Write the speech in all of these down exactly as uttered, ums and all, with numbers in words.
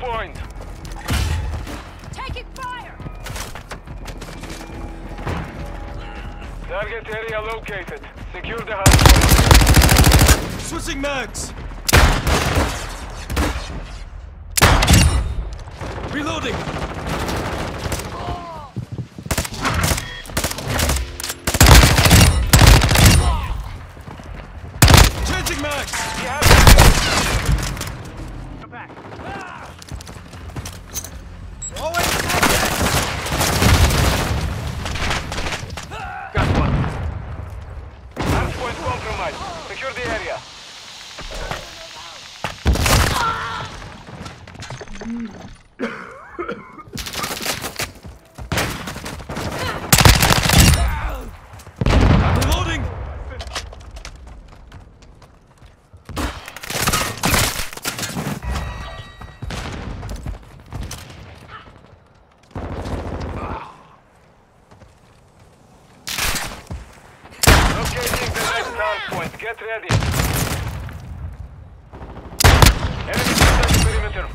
point. Taking fire! Target area located. Secure the hardpoint. Switching mags! Reloading! Changing mags! Come back. Always Got one. Hardpoint compromised. Secure the area. I'm reloading! Locating the next hardpoint. Get ready. Enemy inside the perimeter.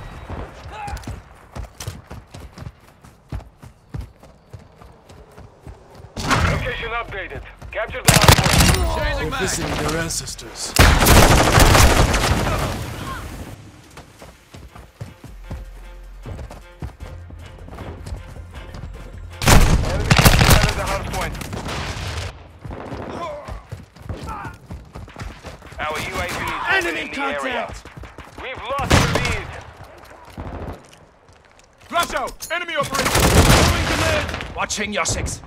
Location updated. Capture the hardpoint. They're visiting their ancestors. Enemy inside the hardpoint. Our U A V is Enemy in the contact! area. We've lost the lead. Flash out! Enemy operation! Throwing grenade! Watching your six.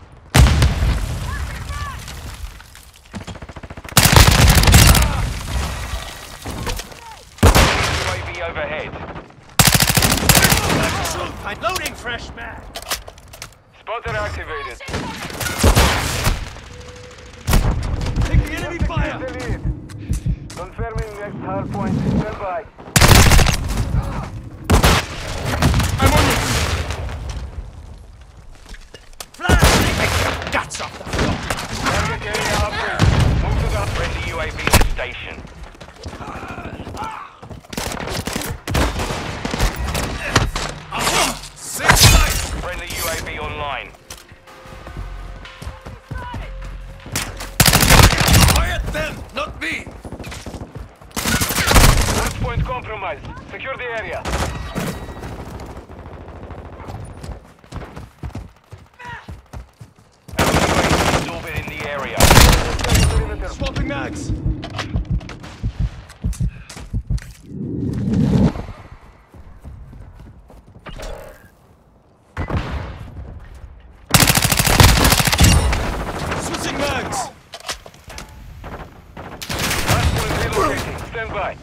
U A V overhead. I'm loading fresh mag. Spotter activated. Take the enemy fire! The lead. Confirming next hardpoint. Stand by. I'm on you! Flash! Guts off the floor! Target area upgrade. Move to the friendly U A V on station. Friendly U A V online. Quiet them, not me! Hardpoint compromised. Secure the area. Our U A V is orbiting the area. Swapping mags! Switching mags! Hardpoint relocating. Stand by.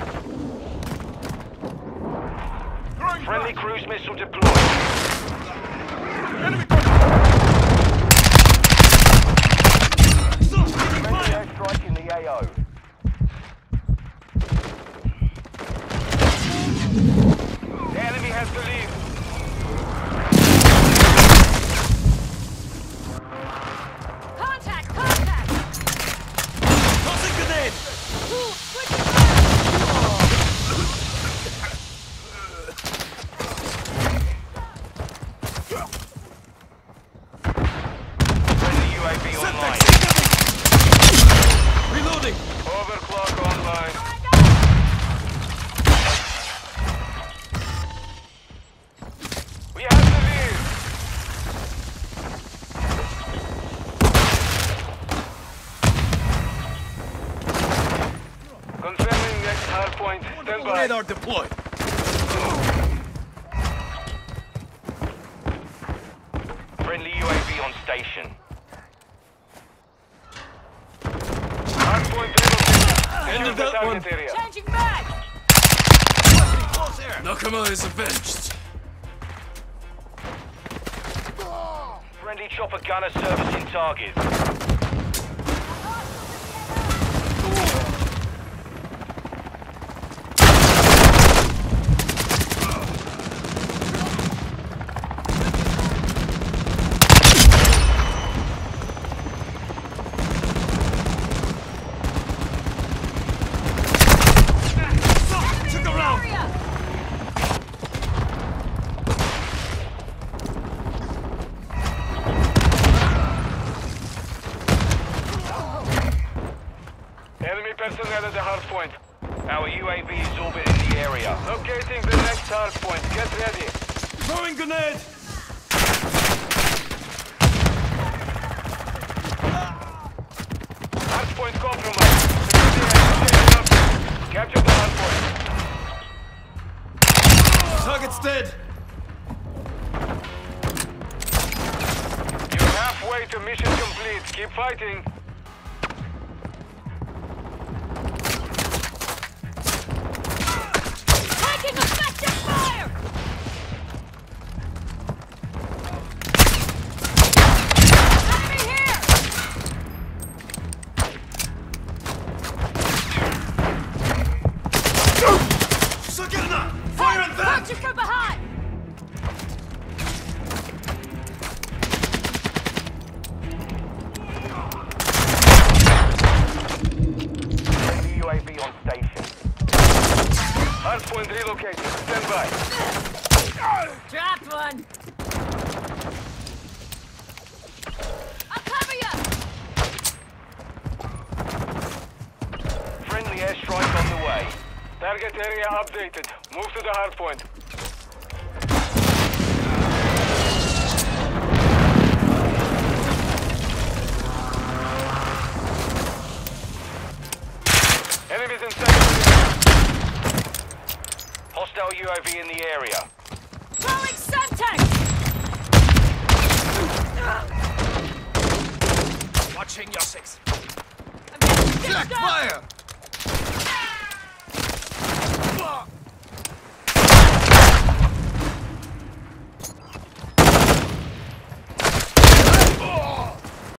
Friendly cruise missile deployed. Enemy Friendly airstrike in the A O. The enemy has the lead. Contact! Contact! tossing grenade! Ooh, switching fire! Friendly U A V online. Reloading! Overclock online. We have the lead. Confirming next hardpoint. Stand by. Radar deployed! Friendly U A V on station. Hardpoint relocated. End Secure of the that target one. area. Changing mag! Nakama is avenged! Friendly chopper gunner servicing target. personnel at the hard point. Our U A V is orbiting the area. Locating the next hard point. Get ready. Throwing grenade! Hard point compromised. Secure the area. Capture the hard point. Target's dead! You're halfway to mission complete. Keep fighting. Taking effective fire! Enemy here! Sakirna! Fire on them! Watch it from behind! U A V on station. Hard point relocated. Stand by. Dropped one! I'll cover you! Friendly airstrike on the way. Target area updated. Move to the hard point. Enemies inside. Hostile U A V in the area. Throwing Semtex! Watching your six. I'm getting stitched Jack, up. fire!